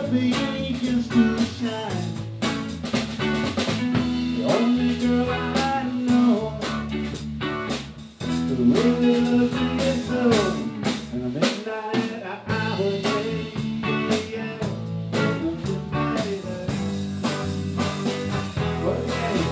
begins to shine. The only girl I know who really loves me so. And the midnight hour, yeah, the midnight hour. Oh, yeah.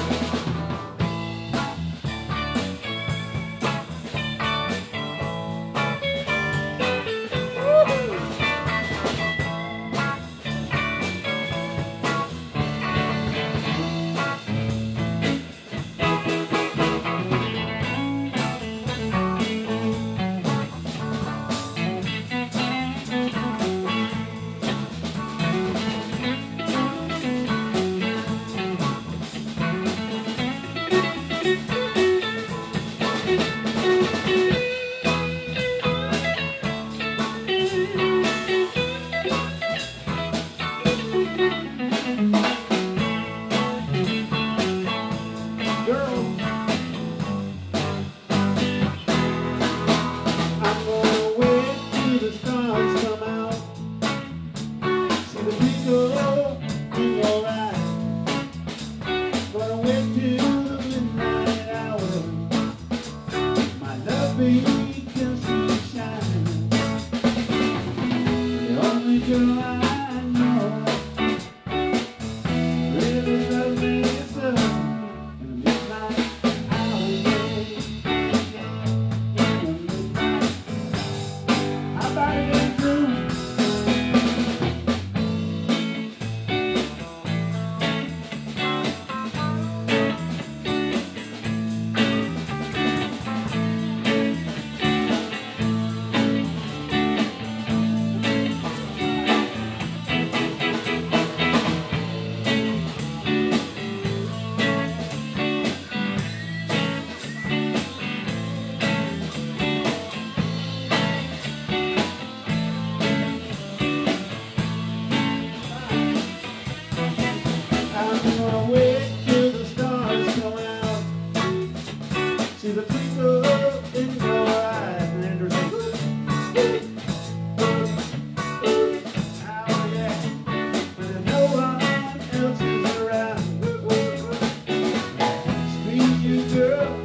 See the twinkle in your eyes, and there's a oh yeah, when no one else is around. Squeeze you, girl.